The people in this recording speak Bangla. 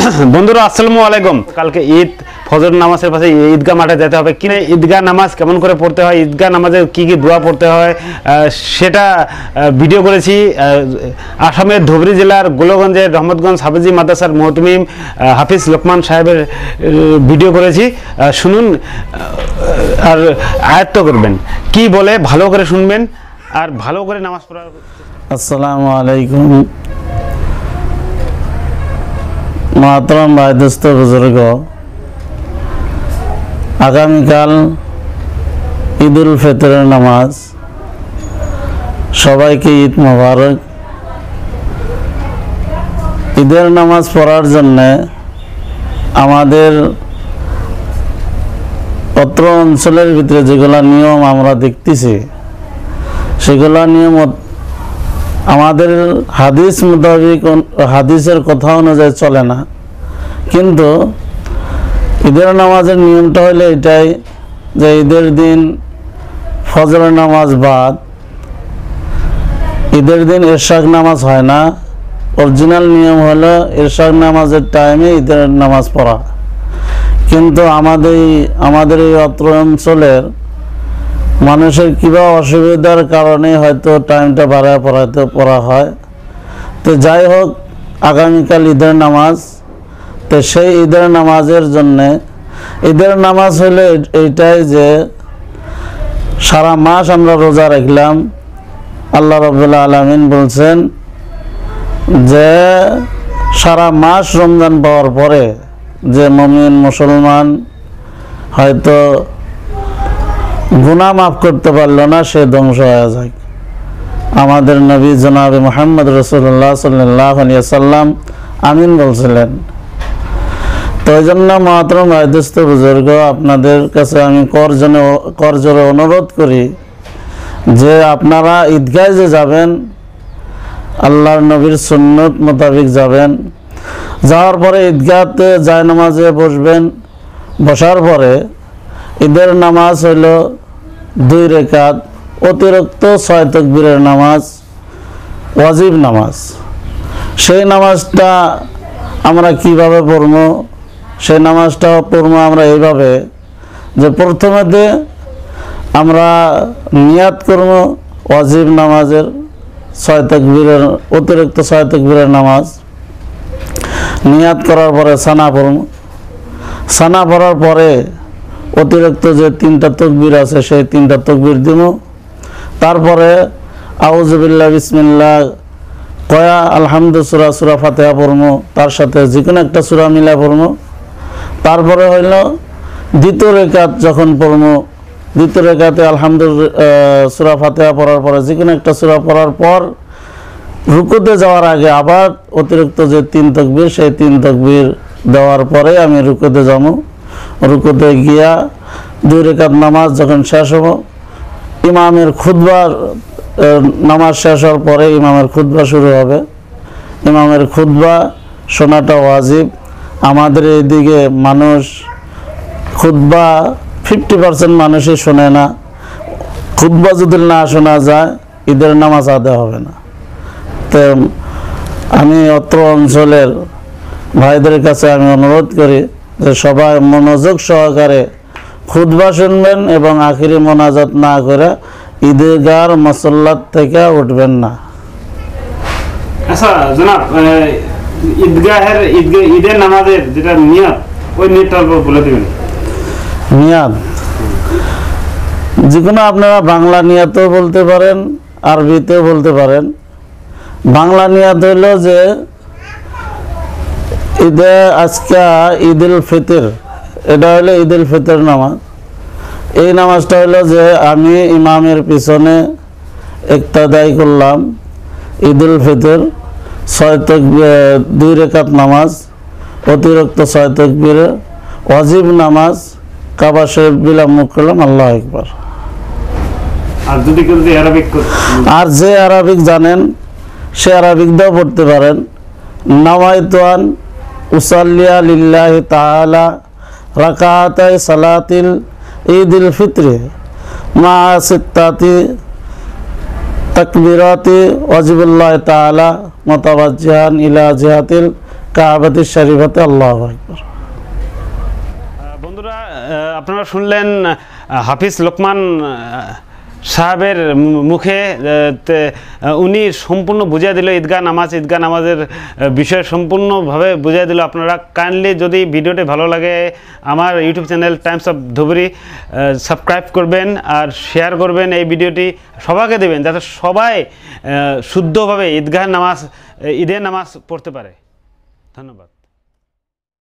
বন্ধুরা আসসালামু আলাইকুম। কালকে ঈদ, ফজর নামাজের পাশে ঈদগাহ মাঠে যেতে হবে। কিনা ঈদগাহ নামাজ কেমন করে পড়তে হয়, ঈদগাহ নামাজে কি কি দোয়া পড়তে হয় সেটা ভিডিও করেছি। আসামের ধুবরী জেলার গোলগঞ্জের রহমতগঞ্জ হাফিজি মাদ্রাসার মুহতমিম হাফিজ লোকমান সাহেবের ভিডিও করেছি। শুনুন আর আয়ত্ত করবেন, কি বলে ভালো করে শুনবেন আর ভালো করে নামাজ পড়ার। আসসালামু আলাইকুম মোহতরম ভাই দোস্ত বুজুর্গ, আগামীকাল ঈদুল ফিতরের নামাজ। সবাইকে ঈদ মোবারক। ঈদের নামাজ পড়ার জন্যে আমাদের অত্র অঞ্চলের ভিতরে যেগুলা নিয়ম আমরা দেখতেছি, সেগুলা নিয়ম আমাদের হাদিস মোতাবেক, হাদিসের কথা অনুযায়ী চলে না। কিন্তু ঈদের নামাজের নিয়মটা হলো এটাই যে ঈদের দিন ফজরের নামাজ বাদ, ঈদের দিন ইরশাদ নামাজ হয় না। অরিজিনাল নিয়ম হলো ইরশাদ নামাজের টাইমে ঈদের নামাজ পড়া। কিন্তু আমাদের এই অত্র অঞ্চলের মানুষের কিবা অসুবিধার কারণে হয়তো টাইমটা বাড়ায় পড়া হয়। তো যাই হোক, আগামীকাল ঈদের নামাজ। তো সেই ঈদের নামাজের জন্যে, ঈদের নামাজ হলে এইটাই যে সারা মাস আমরা রোজা রাখলাম। আল্লাহ রাব্বুল আলামিন বলছেন যে সারা মাস রমজান পাওয়ার পরে যে মুমিন মুসলমান হয়তো গুনাহ মাফ করতে পারল না, সে ধ্বংস হয়ে যায়। আমাদের নবী জনাবে মুহাম্মদ রাসূলুল্লাহ সাল্লাল্লাহু আলাইহি ওয়াসাল্লাম আমিন বলছিলেন। তো এই জন্য মুহতরম ভাই দোস্ত বুজুর্গ, আপনাদের কাছে আমি করজোরে অনুরোধ করি যে আপনারা ঈদগাহে যে যাবেন, আল্লাহর নবীর সুন্নত মোতাবেক যাবেন। যাওয়ার পরে ঈদগাহতে জায়নামাজে বসবেন। বসার পরে ঈদের নামাজ হইল 2 রাকাত, অতিরিক্ত 6 তাকবীরের নামাজ, ওয়াজিব নামাজ। সেই নামাজটা আমরা কিভাবে পড়ব? সেই নামাজটা পড়ব আমরা এইভাবে যে প্রথমেতে আমরা নিয়াত করব ওয়াজিব নামাজের 6 তাকবীরের, অতিরিক্ত 6 তাকবীরের নামাজ। নিয়াত করার পরে সানা পড়ব। সানা পড়ার পরে অতিরিক্ত যে 3টা তাকবীর আছে, সেই 3টা তাকবীর দিব। তারপরে আউযু বিল্লাহি বিসমিল্লাহ কয়া আলহামদুলিল্লাহ সূরা ফাতিহা পড়ব, তার সাথে যে কোনো একটা সূরা মিলা পড়ব। তারপরে হইল দ্বিতীয় রাকাত যখন পড়ব, দ্বিতীয় রাকাতে আলহামদুলিল্লাহ সূরা ফাতিহা পড়ার পরে যে কোনো একটা সূরা পড়ার পর রুকুতে যাওয়ার আগে আবার অতিরিক্ত যে 3 তাকবীর, সেই 3 তাকবীর দেওয়ার পরে আমি রুকুতে যাব। রুকুতে গিয়া 2 রাকাত নামাজ যখন শেষ হব, ইমামের খুতবার নামাজ শেষ হওয়ার পরে ইমামের খুতবা শুরু হবে। ইমামের খুতবা শোনাটা ওয়াজিব। আমাদের এইদিকে মানুষ খুতবা 50% মানুষই শোনে না। খুতবা যদি না শোনা যায়, ঈদের নামাজ আদায় হবে না। তো আমি অত্র অঞ্চলের ভাইদের কাছে আমি অনুরোধ করি যে সবাই মনোযোগ সহকারে খুতবা শুনবেন এবং আখিরি মোনাজাত না করে ঈদগাহর মুসল্লাত থেকে উঠবেন না। আচ্ছা জনাব, ঈদের নামাজের যেটা নিয়ত, ওই নিয়তটা বলে দিবেন। নিয়াত যেকোনো আপনারা বাংলা নিয়াতও বলতে পারেন, আরবিতেও বলতে পারেন। বাংলা নিয়াত হইল যে ঈদে আজকে ঈদুল ফিতর, এটা হলো ঈদুল ফিতর নামাজ। এই নামাজটা হলো যে আমি ইমামের পিছনে ইক্তাদাই করলাম ঈদুল ফিতর 2 রাকাত নামাজ, অতিরিক্ত 6 তাকবীরের ওয়াজিব নামাজ, কাবা শরীফ বিলম্ব করলাম, আল্লাহু আকবার। আর যদি কেউ আরবিক, আর যে আরবিক জানেন সে আরবিক দাও পড়তে পারেন। নাওয়াইতু আন উসাল্লিয়া লিল্লাহি তাআলা রাকাতাই সালাতিল ঈদুল ফিতর মা সিত্তাতি তাকবীরাতি ওয়াজিবুল্লাহ তাআলা মুতাওয়াজ্জিহান ইলা জিহাতিল কাবাতি শরীফাতে আল্লাহু আকবার। বন্ধুরা, আপনারা শুনলেন হাফিজ লোকমান সাহেবের মুখে, উনি সম্পূর্ণ বুঝিয়ে দিল ঈদগাহ নামাজের বিষয় সম্পূর্ণভাবে বুঝিয়ে দিল। আপনারা কাইন্ডলি, যদি ভিডিওটি ভালো লাগে, আমার YouTube channel times of Dhubri subscribe করবেন আর শেয়ার করবেন এই ভিডিওটি, সবাইকে দেবেন যাতে সবাই শুদ্ধভাবে ঈদের নামাজ পড়তে পারে। ধন্যবাদ।